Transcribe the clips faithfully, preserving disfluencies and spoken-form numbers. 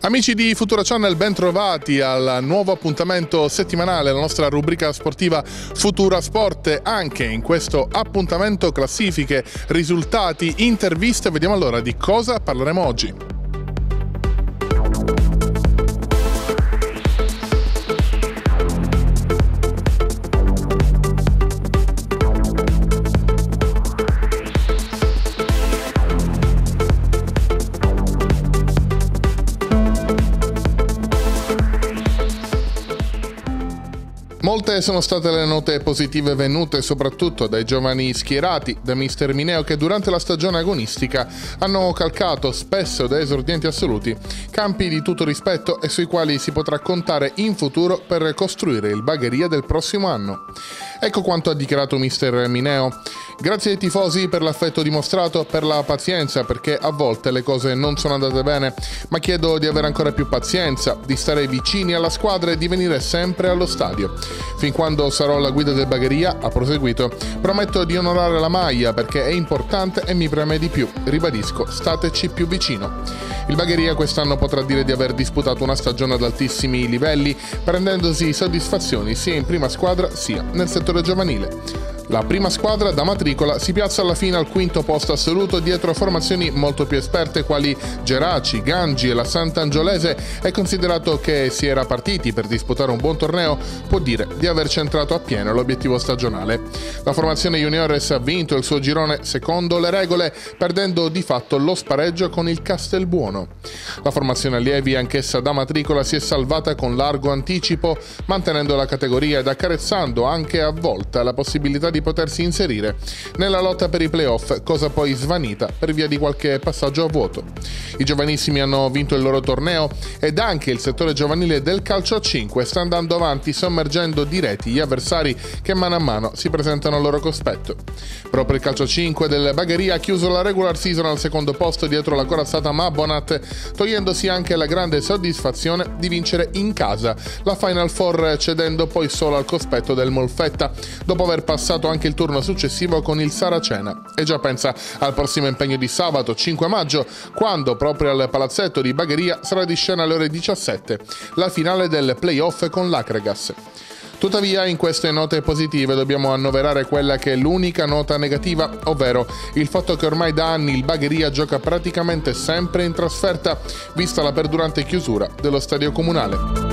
Amici di Futura Channel, ben trovati al nuovo appuntamento settimanale, la nostra rubrica sportiva Futura Sport. Anche in questo appuntamento classifiche, risultati, interviste. Vediamo allora di cosa parleremo oggi. Molte sono state le note positive venute soprattutto dai giovani schierati da mister Mineo, che durante la stagione agonistica hanno calcato, spesso da esordienti assoluti, campi di tutto rispetto e sui quali si potrà contare in futuro per costruire il Bagheria del prossimo anno. Ecco quanto ha dichiarato mister Mineo. Grazie ai tifosi per l'affetto dimostrato, per la pazienza, perché a volte le cose non sono andate bene, ma chiedo di avere ancora più pazienza, di stare vicini alla squadra e di venire sempre allo stadio. Fin quando sarò alla guida del Bagheria, ha proseguito, prometto di onorare la maglia perché è importante e mi preme di più. Ribadisco, stateci più vicino. Il Bagheria quest'anno potrà dire di aver disputato una stagione ad altissimi livelli, prendendosi soddisfazioni sia in prima squadra sia nel settore giovanile. La prima squadra da matricola si piazza alla fine al quinto posto assoluto dietro formazioni molto più esperte quali Geraci, Gangi e la Sant'Angiolese, e considerato che si era partiti per disputare un buon torneo, può dire di aver centrato appieno l'obiettivo stagionale. La formazione Juniores ha vinto il suo girone secondo le regole, perdendo di fatto lo spareggio con il Castelbuono. La formazione allievi, anch'essa da matricola, si è salvata con largo anticipo, mantenendo la categoria ed accarezzando anche a volte la possibilità di potersi inserire nella lotta per i playoff, cosa poi svanita per via di qualche passaggio a vuoto. I giovanissimi hanno vinto il loro torneo ed anche il settore giovanile del calcio a cinque sta andando avanti, sommergendo di reti gli avversari che mano a mano si presentano al loro cospetto. Proprio il calcio a cinque del Bagheria ha chiuso la regular season al secondo posto dietro la corazzata Mabonat, togliendosi anche la grande soddisfazione di vincere in casa la Final Four, cedendo poi solo al cospetto del Molfetta, dopo aver passato anche il turno successivo con il Saracena, e già pensa al prossimo impegno di sabato cinque maggio, quando proprio al palazzetto di Bagheria sarà di scena alle ore diciassette la finale del playoff con l'Acregas. Tuttavia, in queste note positive dobbiamo annoverare quella che è l'unica nota negativa, ovvero il fatto che ormai da anni il Bagheria gioca praticamente sempre in trasferta, vista la perdurante chiusura dello stadio comunale.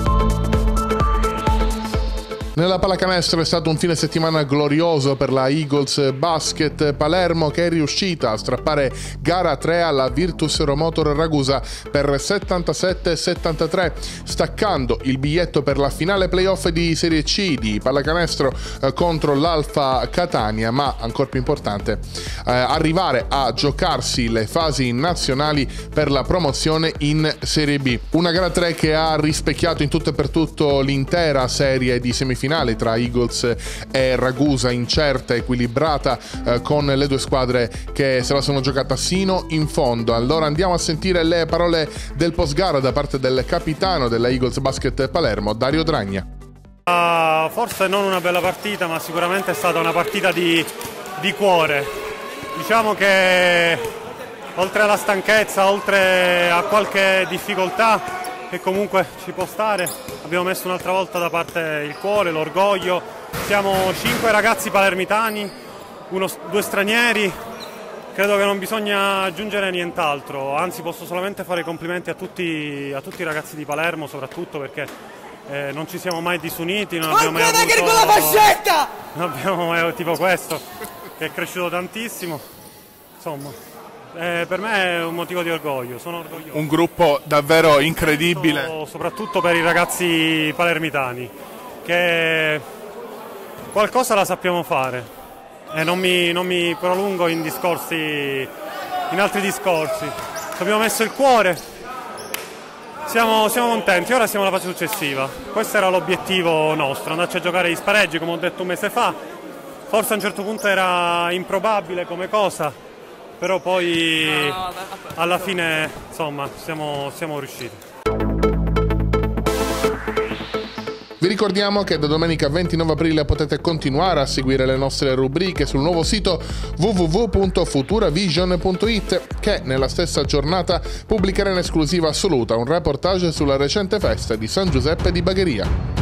Nella pallacanestro è stato un fine settimana glorioso per la Eagles Basket Palermo, che è riuscita a strappare gara tre alla Virtus Romotor Ragusa per settantasette a settantatré, staccando il biglietto per la finale playoff di Serie C di pallacanestro eh, contro l'Alfa Catania, ma ancora più importante eh, arrivare a giocarsi le fasi nazionali per la promozione in Serie B. Una gara tre che ha rispecchiato in tutto e per tutto l'intera serie di semifinali tra Eagles e Ragusa, incerta, equilibrata, eh, con le due squadre che se la sono giocata sino in fondo. Allora andiamo a sentire le parole del post gara da parte del capitano della Eagles Basket Palermo, Dario Dragna. Uh, forse non una bella partita, ma sicuramente è stata una partita di, di cuore. Diciamo che oltre alla stanchezza, oltre a qualche difficoltà che comunque ci può stare, abbiamo messo un'altra volta da parte il cuore, l'orgoglio. Siamo cinque ragazzi palermitani, uno, due stranieri, credo che non bisogna aggiungere nient'altro, anzi posso solamente fare i complimenti a tutti, a tutti i ragazzi di Palermo, soprattutto perché eh, non ci siamo mai disuniti, non abbiamo mai avuto, con la fascetta! non abbiamo mai avuto tipo questo, che è cresciuto tantissimo, insomma. Eh, per me è un motivo di orgoglio, sono orgoglioso. Un gruppo davvero incredibile. Soprattutto per i ragazzi palermitani, che qualcosa la sappiamo fare, e non mi, non mi prolungo in discorsi, in altri discorsi. Abbiamo messo il cuore, siamo, siamo contenti, ora siamo alla fase successiva. Questo era l'obiettivo nostro, andarci a giocare gli spareggi, come ho detto un mese fa. Forse a un certo punto era improbabile come cosa, però poi alla fine insomma siamo, siamo riusciti. Vi ricordiamo che da domenica ventinove aprile potete continuare a seguire le nostre rubriche sul nuovo sito w w w punto futuravision punto i t, che nella stessa giornata pubblicherà in esclusiva assoluta un reportage sulla recente festa di San Giuseppe di Bagheria.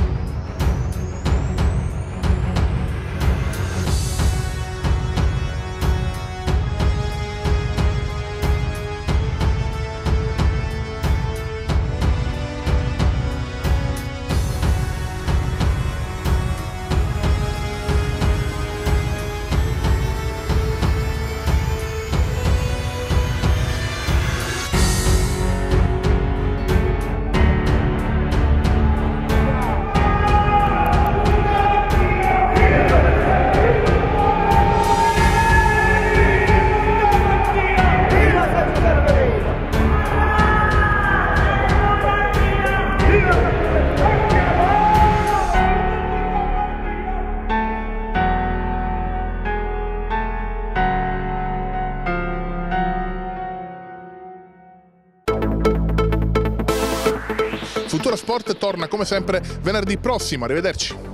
Futura Sport torna come sempre venerdì prossimo, arrivederci.